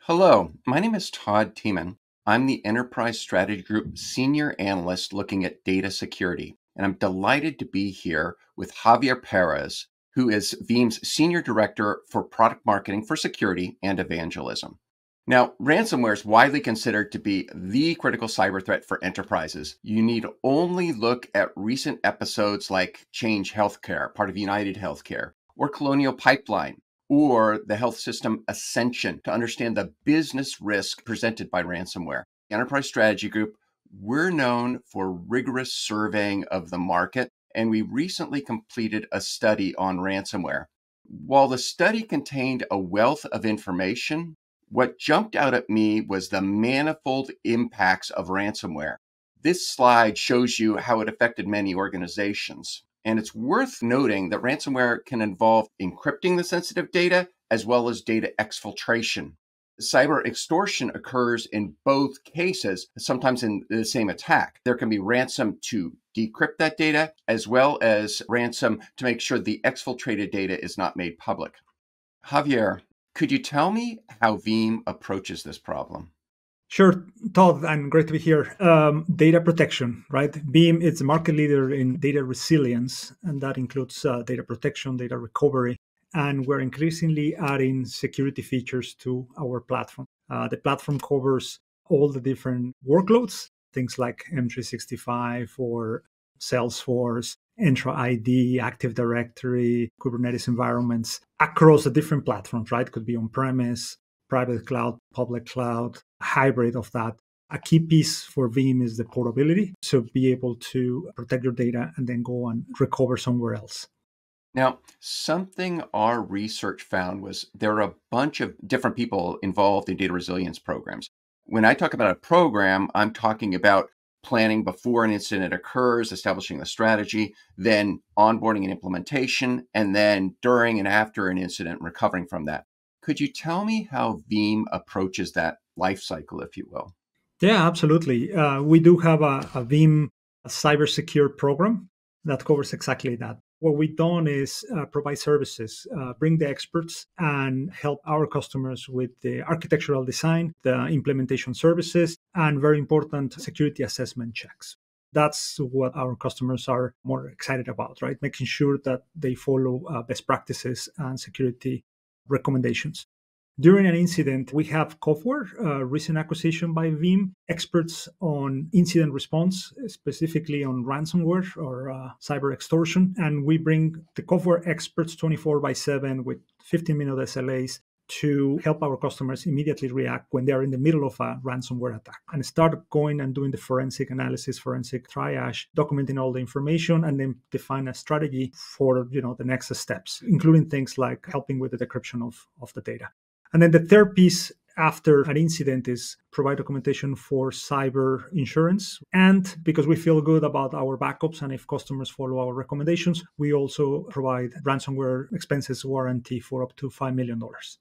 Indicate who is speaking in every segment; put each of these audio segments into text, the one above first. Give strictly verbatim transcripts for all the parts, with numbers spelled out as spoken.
Speaker 1: Hello, my name is Todd Thiemann. I'm the Enterprise Strategy Group Senior Analyst looking at data security, and I'm delighted to be here with Javier Perez, who is Veeam's Senior Director for Product Marketing for Security and Evangelism. Now, ransomware is widely considered to be the critical cyber threat for enterprises. You need only look at recent episodes like Change Healthcare, part of United Healthcare, or Colonial Pipeline, or the health system Ascension to understand the business risk presented by ransomware. Enterprise Strategy Group, we're known for rigorous surveying of the market, and we recently completed a study on ransomware. While the study contained a wealth of information, what jumped out at me was the manifold impacts of ransomware. This slide shows you how it affected many organizations. And it's worth noting that ransomware can involve encrypting the sensitive data as well as data exfiltration. Cyber extortion occurs in both cases, sometimes in the same attack. There can be ransom to decrypt that data as well as ransom to make sure the exfiltrated data is not made public. Javier, could you tell me how Veeam approaches this problem?
Speaker 2: Sure, Todd, and great to be here. Um, data protection, right? Veeam is the market leader in data resilience, and that includes uh, data protection, data recovery, and we're increasingly adding security features to our platform. Uh, the platform covers all the different workloads, things like M three sixty-five or Salesforce, Entra I D, Active Directory, Kubernetes environments across the different platforms, right? Could be on-premise, private cloud, public cloud, hybrid of that. A key piece for Veeam is the portability. So be able to protect your data and then go and recover somewhere else.
Speaker 1: Now, something our research found was there are a bunch of different people involved in data resilience programs. When I talk about a program, I'm talking about planning before an incident occurs, establishing the strategy, then onboarding and implementation, and then during and after an incident, recovering from that. Could you tell me how Veeam approaches that life cycle, if you will?
Speaker 2: Yeah, absolutely. Uh, we do have a, a Veeam Cyber Secure program that covers exactly that. What we've done is uh, provide services, uh, bring the experts and help our customers with the architectural design, the implementation services, and very important security assessment checks. That's what our customers are more excited about, right? Making sure that they follow uh, best practices and security recommendations. During an incident, we have Coveware, a recent acquisition by Veeam, experts on incident response, specifically on ransomware or uh, cyber extortion. And we bring the Coveware experts twenty-four by seven with fifteen minute S L As to help our customers immediately react when they're in the middle of a ransomware attack and start going and doing the forensic analysis, forensic triage, documenting all the information, and then define a strategy for you know the next steps, including things like helping with the decryption of, of the data. And then the third piece after an incident is provide documentation for cyber insurance. And because we feel good about our backups and if customers follow our recommendations, we also provide ransomware expenses warranty for up to five million dollars.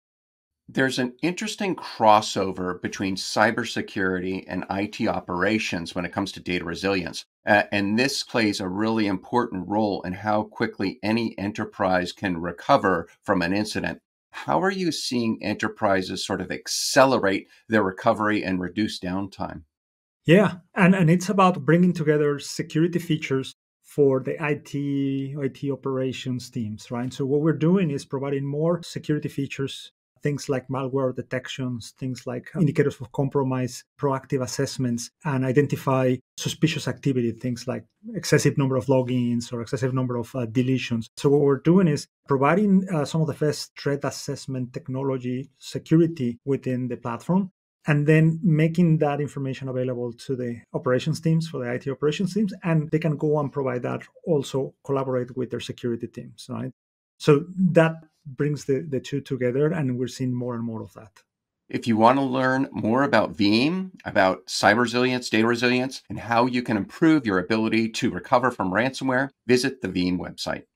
Speaker 1: There's an interesting crossover between cybersecurity and I T operations when it comes to data resilience. Uh, and this plays a really important role in how quickly any enterprise can recover from an incident. How are you seeing enterprises sort of accelerate their recovery and reduce downtime?
Speaker 2: Yeah, and, and it's about bringing together security features for the I T, I T operations teams, right? So what we're doing is providing more security features, things like malware detections, things like indicators of compromise, proactive assessments, and identify suspicious activity, things like excessive number of logins or excessive number of uh, deletions. So what we're doing is providing uh, some of the best threat assessment technology security within the platform, and then making that information available to the operations teams, for the I T operations teams, and they can go and provide that, also collaborate with their security teams, right? So that brings the, the two together, and we're seeing more and more of that.
Speaker 1: If you want to learn more about Veeam, about cyber resilience, data resilience, and how you can improve your ability to recover from ransomware, visit the Veeam website.